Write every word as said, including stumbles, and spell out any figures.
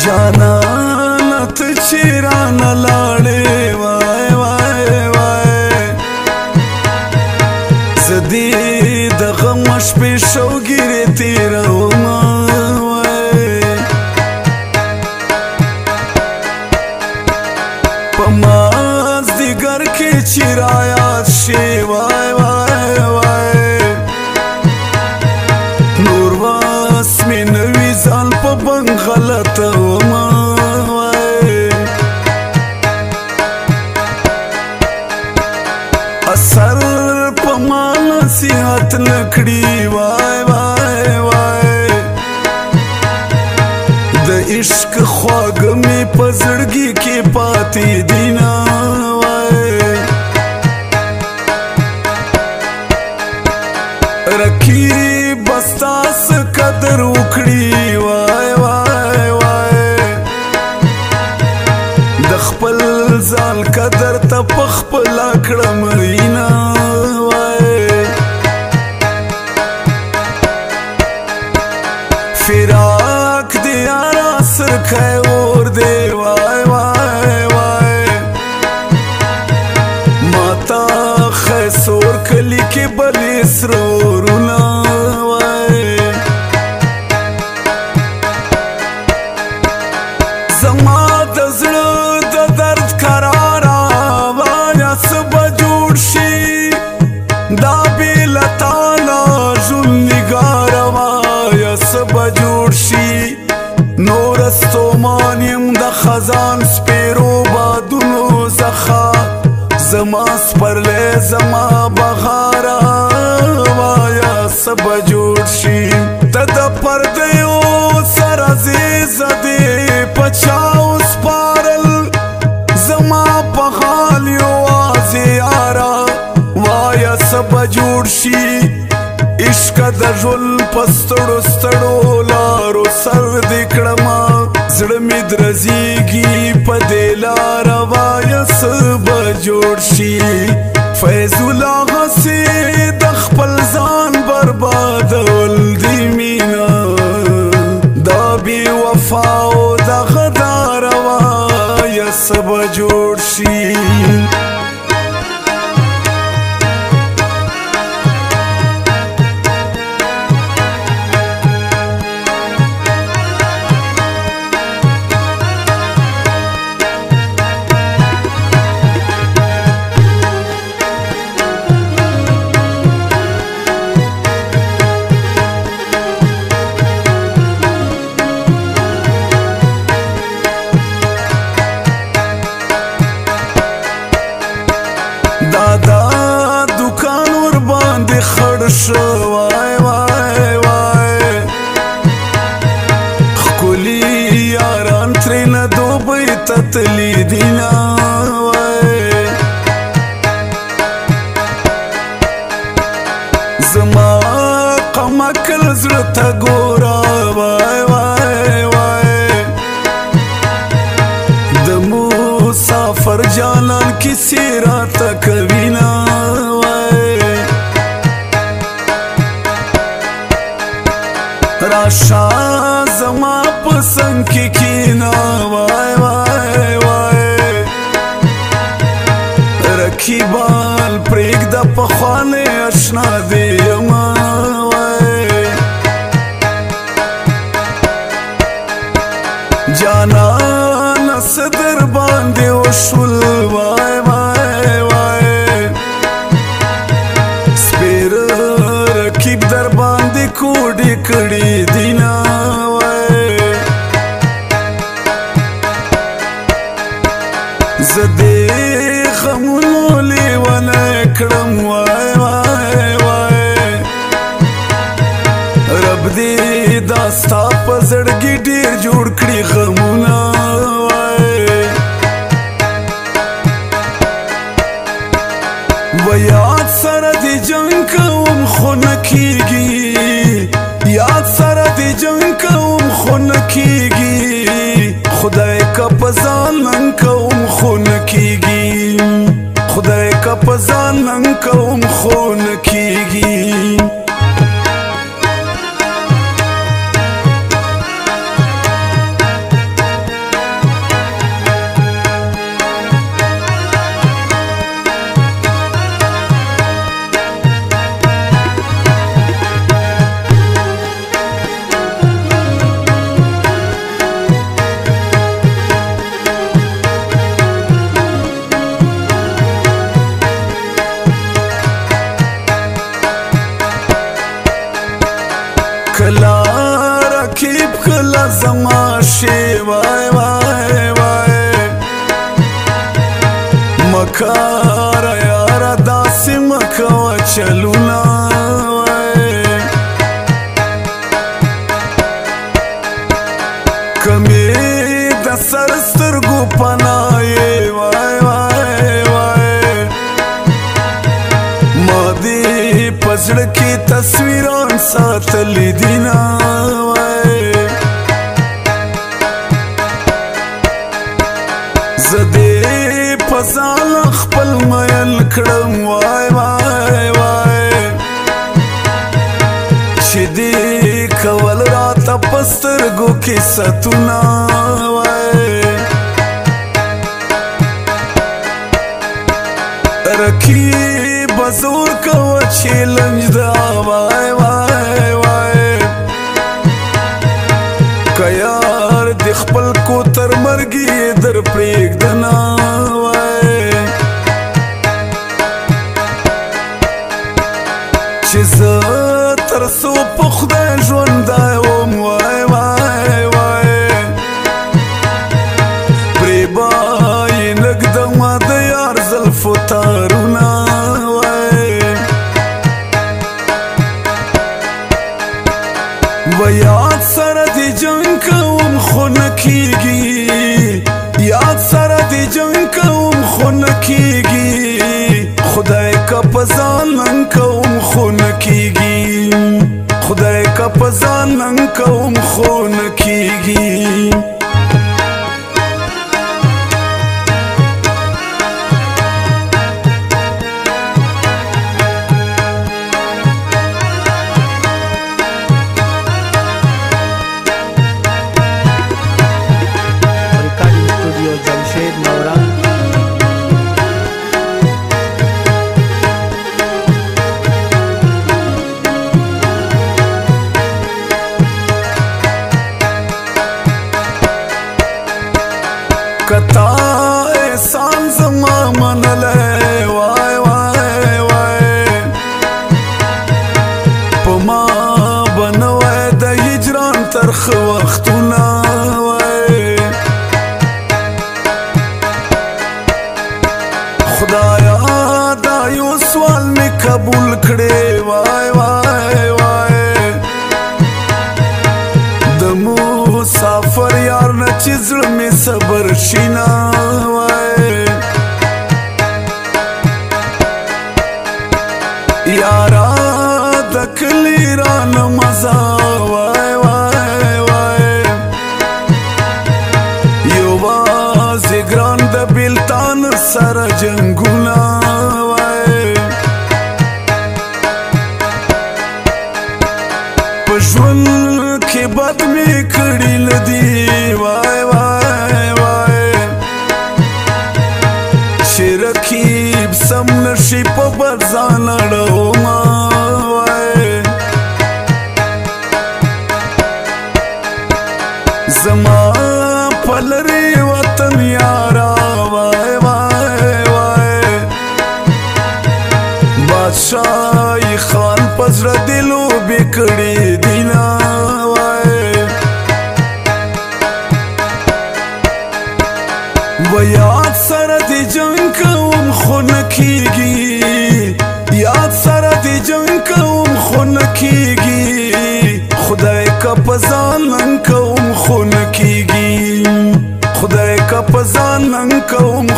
جانانه ته چې رانه لاړې وای وای وای زه دې د غم شپې شوګیرې تېرومه وای په مازدیګر کې چې رایاد شي وای وای وای نور واس مې نوي ځان په بنګ غلطه ومه اثر په ما نصیحت نکړي وای وای وای د عشق خواږه مې په زړګي کې پاتې دي نه وای رقیب ستا څه قدر وکړي وای وای وای د خپل ځان قدر ته په خپله کړم رینا وای فراق دی یارا سرکای اور دی وای وای وای ماتا خیسور کلی کې بلی سرورونه وای زما د زړه د درد قراره وایا څه به جوړ شي دا بې له تاله ژوند نګاره وایا څه به جوړ شي نور ستومان یم د خزان سپیرو بادونو څخه زما سپرلی زما بغاره وایا څه به جوړ شي ته د پردیو سر عزیزه دې په چاو سپارل زما په حال یوازې یاره وایا څه به جوړ شي عشقه د ژوند په ستړو ستړو لارو سر دې کړمه زړه مې درزیږي په دې لاره وایا څه به جوړ شي فیض الله هسې د خپل ځان بربادول دي مینه دا بې وفا او د غداره وایا څه به جوړ شي دادا دکان ور باندې خړ شو وای وای وای ښکلي یاران ترېنه دوبۍ ته تللي دي نه وای زما قمکل زړه ته ګوره وای وای وای د مسافر جانان کیسې راته کوي نه وای راشه زما په څنګ کې کښېنه وای وای وای رقیبان پرېږده پخوانی اشنا دې یمه وای جانانه څه در باندې وشول وای وای وای سپېره رقیب در باندې کوډې کړي دي نه وای زه دې غمونو لیونی کړم وای وای وای رب دې دا ستا په زړګي ډېر جوړ کړي غمونه و یاد سره دی جنگ کوم خو نه کیږي یاد سره دی جنگ کوم خو نه کیږي خدای که په ځان ننګ کوم خو نه کیږي خدای که په ځان ننګ کوم خو نه کیږي رکیب کلا زما شی وای وای وای مکار یارا داسی مکوا چلونا وای کمی د سر سترګو پناه وای وای وای ما دې پزړه کې تصویران ساتلی دینا وای زدې پزال خپل مېل کړم وای وای وای چې دې کول راته پسترګو کې ستونا وای رکی بزور کو چیلنج دا وای وای وای کيار د خپل کو تر مرګي در پریک دنا وای چې زه تر سو په خدای ژوند دایم وای وای وای پری بای نګدم د یار زلفو تارونه و یاد سره دی جنگ کوم خو نکیږي یاد سره دی جنگ کوم خو نکیږي خدای کا پزان نن کوم خو نکیږي خدای کا پزان نن کوم خو نکیږي کتا احسان زما منلے وای وای وای پما بنوای د هجران ترخ وختونه وای خدایا دا یو سوال می قبول کړي وای وای وای د مسافر یار نه چې زړه می صبر شینا وای یارا د کلی ران مزا وای وای وای یو واز ګران د بلتان سره جنگونا وای پښون کې بد می کړي لدی وای وای وای شرکیب سم نشي په برزان اړو ما وای زما پلری وطن یارا وای وای وای بادشاہ خان پزړه دلو بکړي دینا و یاد سره دی جنگ کوم خو نکیږي یاد سره دی جنگ کوم خو نکیږي خدای کا پزان نن کوم خو نکیږي خدای کا پزان نن کوم